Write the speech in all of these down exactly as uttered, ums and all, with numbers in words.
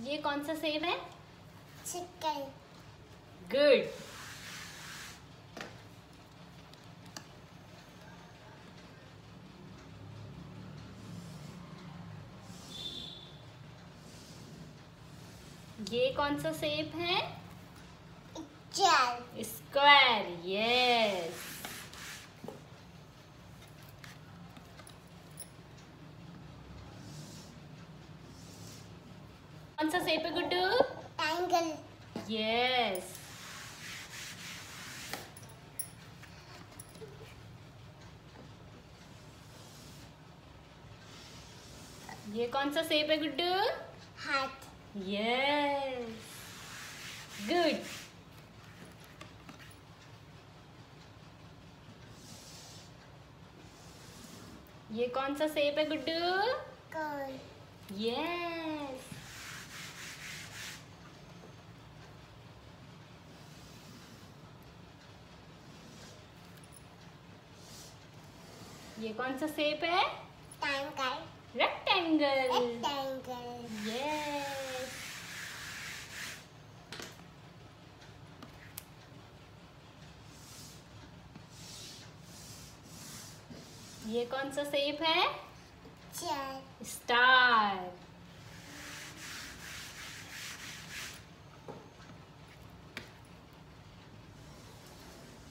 ये कौन सा सेब है? चिकन। गुड। ये कौन सा सेब है? चार। स्क्वायर। यस। कौन सा सेब है गुड्डू? ट्रायंगल। यस। ये कौन सा सेब है गुड्डू? हार्ट। यस। गुड। ये कौन सा सेब है गुड्डू? कौन? यस। ये कौन सा सेब है? ट्रायंगल। रेक्टेंगल। रेक्टेंगल। यस। ये कौन सा सेब है? चार। स्टार।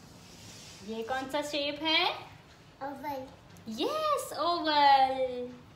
ये कौन सा शेप है? ओवल। Yes, Oval.